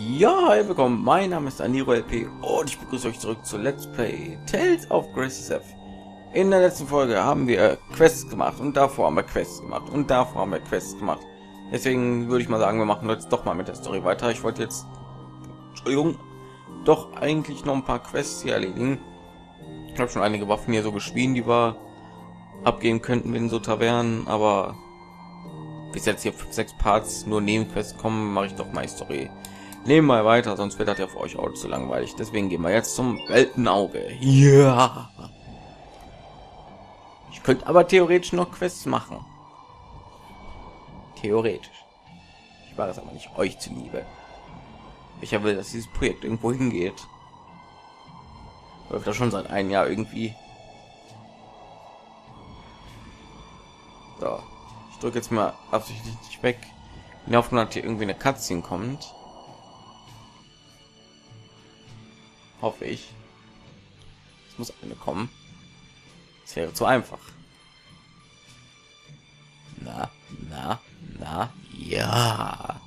Ja, hi, willkommen. Mein Name ist Aniro LP und ich begrüße euch zurück zu Let's Play Tales of Graces F. In der letzten Folge haben wir Quests gemacht und davor haben wir Quests gemacht und davor haben wir Quests gemacht. Deswegen würde ich mal sagen, wir machen jetzt doch mal mit der Story weiter. Ich wollte jetzt, Entschuldigung, doch eigentlich noch ein paar Quests hier erledigen. Ich habe schon einige Waffen hier so geschwiegen, die wir abgeben könnten in so Tavernen, aber bis jetzt hier 5-6 Parts nur Nebenquests kommen, mache ich doch mal Story. Nehmen wir weiter, sonst wird das ja für euch auch zu langweilig. Deswegen gehen wir jetzt zum Weltenauge. Ja. Ich könnte aber theoretisch noch Quests machen. Theoretisch. Ich war das aber nicht euch zuliebe. Ich will, dass dieses Projekt irgendwo hingeht. Läuft das schon seit einem Jahr irgendwie. So. Ich drücke jetzt mal absichtlich nicht weg. In der Hoffnung, dass hier irgendwie eine Cutscene kommt. Hoffe ich. Es muss eine kommen. Es wäre zu einfach. Na, ja.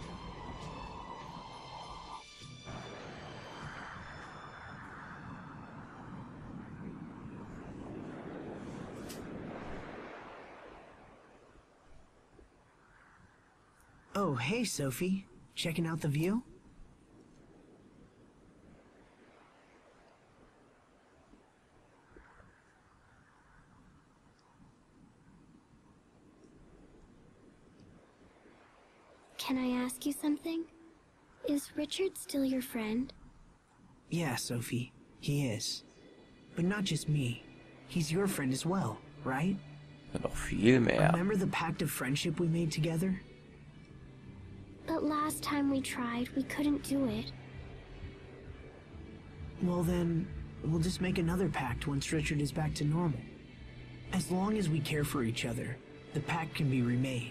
Oh, hey, Sophie. Checking out the view? Can I ask you something? Is Richard still your friend? Yeah, Sophie, he is. But not just me. He's your friend as well, right? Noch viel mehr. Remember the pact of friendship we made together? But last time we tried, we couldn't do it. Well then, we'll just make another pact once Richard is back to normal. As long as we care for each other, the pact can be remade.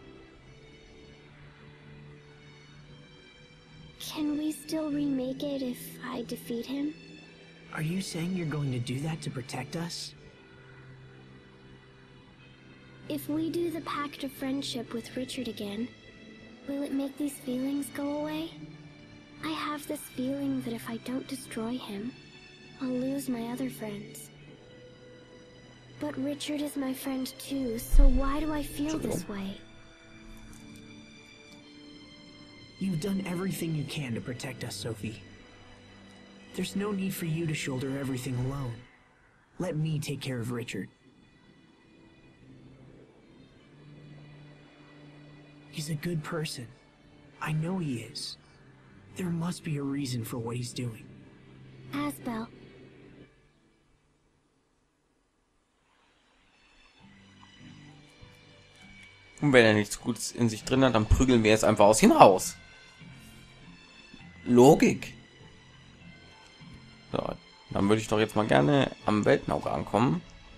Can we still remake it if I defeat him? Are you saying you're going to do that to protect us? If we do the pact of friendship with Richard again, will it make these feelings go away? I have this feeling that if I don't destroy him, I'll lose my other friends. But Richard is my friend too, so why do I feel this way? You've done everything you can to protect us, Sophie. There's no need for you to shoulder everything alone. Let me take care of Richard. He's a good person. I know he is. There must be a reason for what he's doing. Asbel. Und wenn er nichts Gutes in sich drin hat, dann prügeln wir es einfach aus ihm raus. Logik. So, dann würde ich doch jetzt mal gerne am Weltenauge ankommen.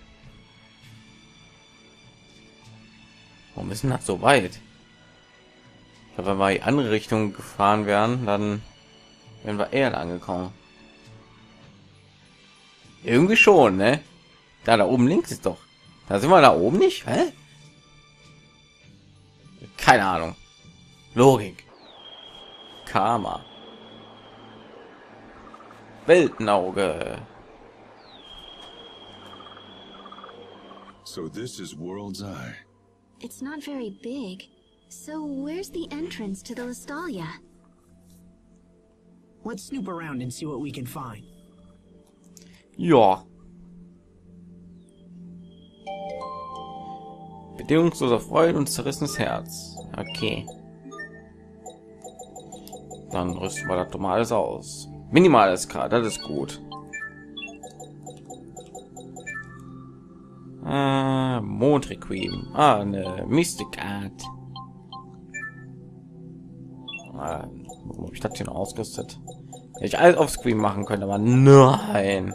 Warum ist denn das so weit? Ich glaube, wenn wir in die andere Richtung gefahren wären, dann wären wir eher angekommen. Irgendwie schon, ne? Da oben links ist doch. Da sind wir da oben nicht, hä? Keine Ahnung. Logik. Karma. Weltenauge. So this is World's Eye. It's not very big. So where's the entrance to the Lestalia? Let's snoop around and see what we can find. Ja. Bedingungsloser Freude und zerrissenes Herz. Okay. Dann rüsten wir das doch mal alles aus. Minimales gerade, das ist gut. Mondrequiem. Eine Mystic Art. Wo ich das hier noch ausgerüstet? Hätte ich alles auf Screen machen können, aber nein.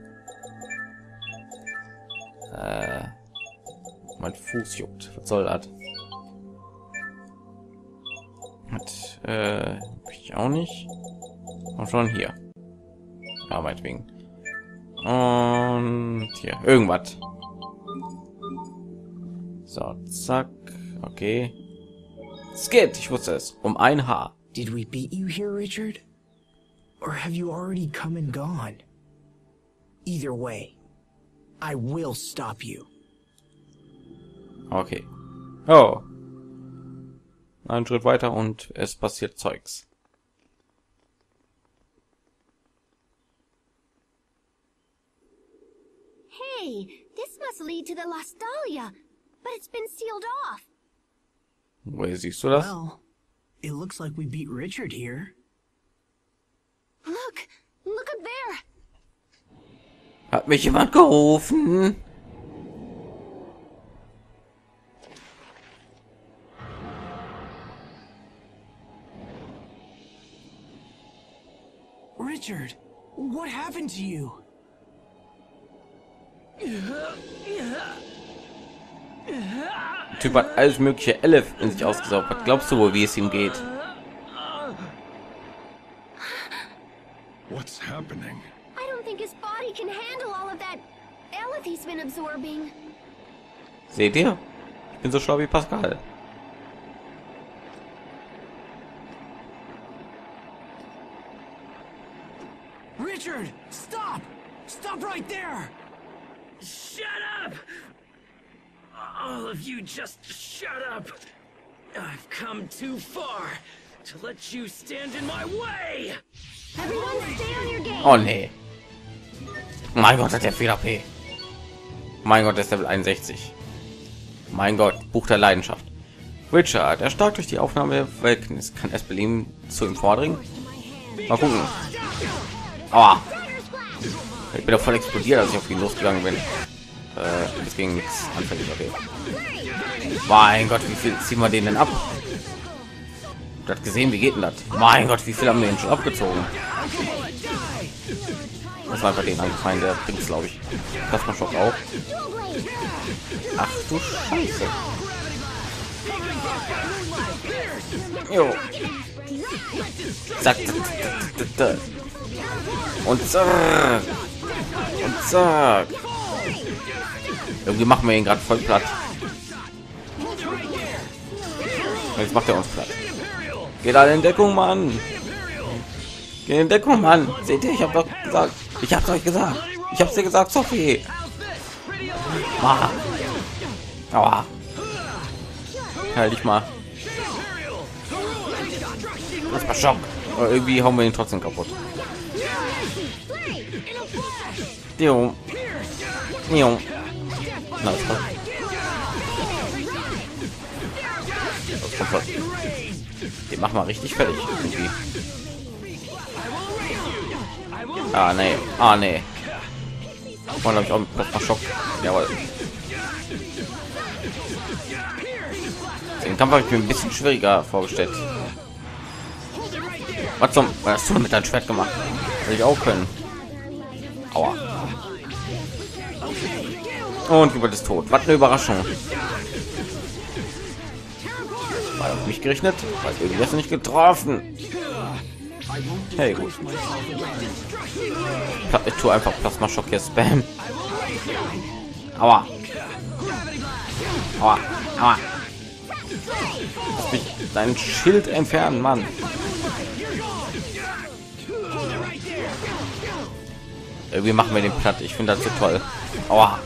Mein Fuß juckt. Was soll das? Ich auch nicht. Und schon hier. Ja, meinetwegen. Und hier irgendwas. So, zack. Okay. Es geht. Ich wusste es. Um ein Haar. Did we beat you here, Richard? Or have you already come and gone? Either way, I will stop you. Okay. Oh. Einen Schritt weiter und es passiert Zeugs. Hey, this must lead to the Lost Dahlia, but it's been sealed off. Woher siehst du das? Well, it looks like we beat Richard here. Look up there. Hat mich jemand gerufen? Richard, what happened to you? Der Typ hat alles mögliche Elef in sich ausgesaugt. Was glaubst du wohl, wie es ihm geht? What's happening? I don't think his body can handle all of that Eleth he's been absorbing. Seht ihr? Ich bin so schlau wie Pascal. Richard, stop! Stop right there! Shut up! All of you just shut up! I've come too far to let you stand in my way! Everyone stay on your game. Oh nee. Mein Gott, hat der viel AP. Mein Gott, ist Level 61. Mein Gott, Buch der Leidenschaft. Richard, er stark durch die Aufnahme der Wildnis, kann es belieben zu ihm vordringen. Mal gucken. Aua. Ich bin doch voll explodiert, als ich auf ihn losgegangen bin. Das ging nichts anfällig. Okay. Mein Gott, wie viel ziehen wir den denn ab? Du hast gesehen, wie geht denn das? Mein Gott, wie viel haben wir den schon abgezogen? Das war einfach den angefallen, der bringt, glaube ich. Das macht auch. Ach du Scheiße. Jo. Zack, zack, zack, zack. Und zack. Und zack. Irgendwie machen wir ihn gerade voll platt. Jetzt macht er uns platt. Geht alle in Deckung, Mann. Geht in Deckung, Mann. Seht ihr, ich habe doch gesagt. Ich hab's euch gesagt. Ich hab's dir gesagt, Sophie. Ah. Aua. Halt dich mal. Das war Schock. Aber irgendwie hauen wir ihn trotzdem kaputt. Jo. Jo. Na, das kommt. Den machen wir richtig fertig. Irgendwie. Ah, nee. Ah, nee. Und habe ich auch noch Schock. Jawohl. Den Kampf habe ich mir ein bisschen schwieriger vorgestellt. Was hast du mit deinem Schwert gemacht? Hätte ich auch können. Aua. Und über das Tod. Was eine Überraschung. War auf mich gerechnet, weil irgendwie hast du nicht getroffen. Hey, gut. Ich tue einfach Plasma-Schock hier spam. Aua. Aua. Aua. Lass mich dein Schild entfernen, Mann. Irgendwie machen wir den platt. Ich finde das so toll. Aua.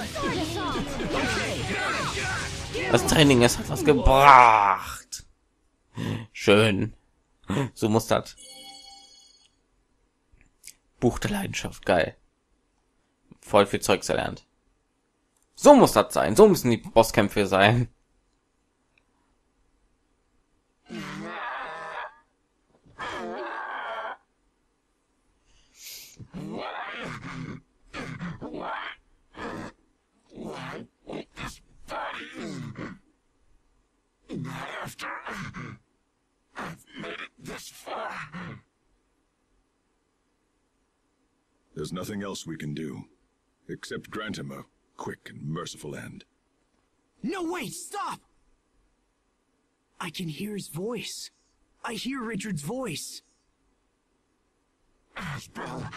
Das Training ist hat was gebracht. Schön. So muss das. Buch der Leidenschaft, geil. Voll viel Zeugs erlernt. So muss das sein. So müssen die Bosskämpfe sein. There's nothing else we can do, except grant him a quick and merciful end. No, wait, stop! I can hear his voice. I hear Richard's voice. Asbel.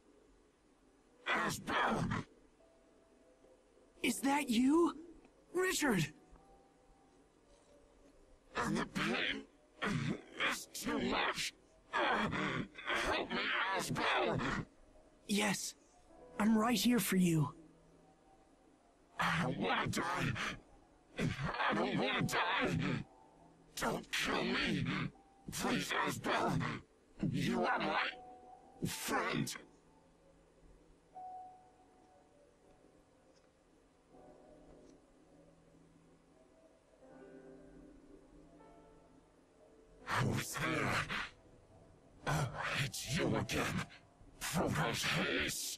Asbel. Is that you? Richard! And the pain. This too much. Help me, Asbel. Yes, I'm right here for you. I don't want to die. I don't want to die. Don't kill me. Please, Asbel. You are my friend. Who's there? Oh, it's you again. Protos Haze.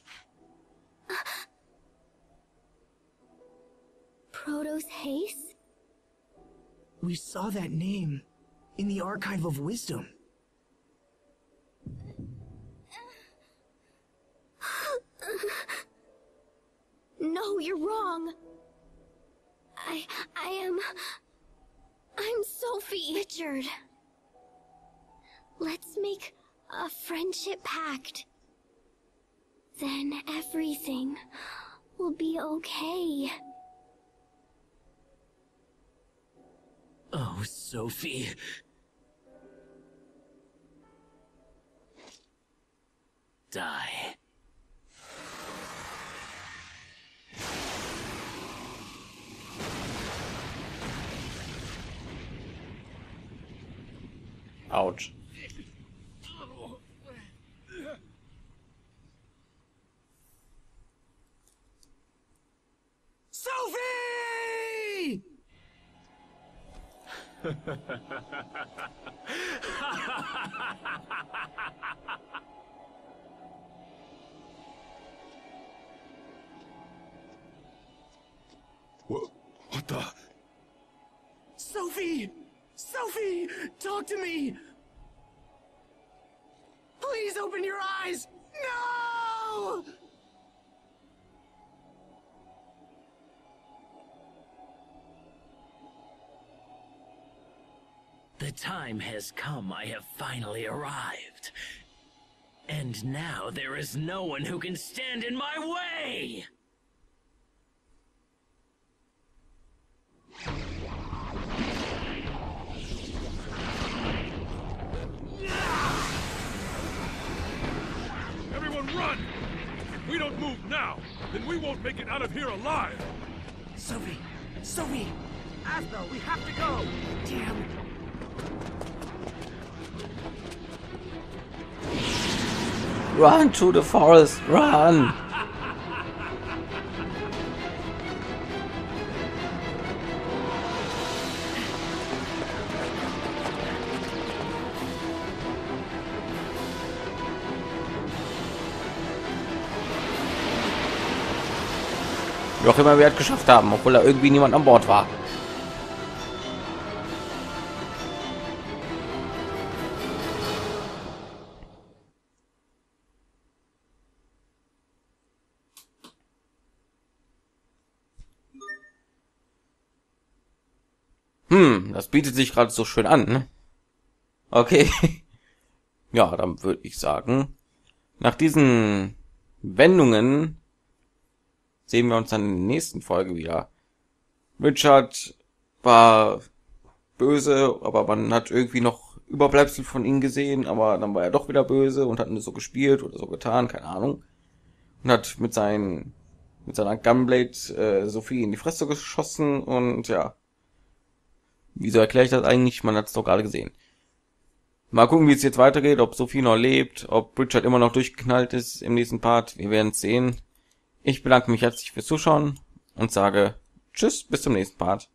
Protos Haze? We saw that name in the Archive of Wisdom. No, you're wrong. I'm Sophie. Richard. Let's make a friendship pact. Then everything will be okay. Oh, Sophie. Die. Ouch. Sophie! What the? Sophie! Sophie! Talk to me! Please open your eyes! No! The time has come. I have finally arrived. And now there is no one who can stand in my way! Everyone run! If we don't move now, then we won't make it out of here alive! Sophie! Sophie! Asbel, we have to go! Damn! Run to the forest, run! Wie auch immer wir es geschafft haben, obwohl da irgendwie niemand an Bord war. Das bietet sich gerade so schön an, ne? Okay. Ja, dann würde ich sagen, nach diesen Wendungen sehen wir uns dann in der nächsten Folge wieder. Richard war böse, aber man hat irgendwie noch Überbleibsel von ihm gesehen, aber dann war er doch wieder böse und hat nur so gespielt oder so getan, keine Ahnung. Und hat mit seiner Gunblade Sophie in die Fresse geschossen und ja. Wieso erkläre ich das eigentlich? Man hat es doch gerade gesehen. Mal gucken, wie es jetzt weitergeht, ob Sophie noch lebt, ob Richard immer noch durchgeknallt ist im nächsten Part. Wir werden es sehen. Ich bedanke mich herzlich fürs Zuschauen und sage Tschüss, bis zum nächsten Part.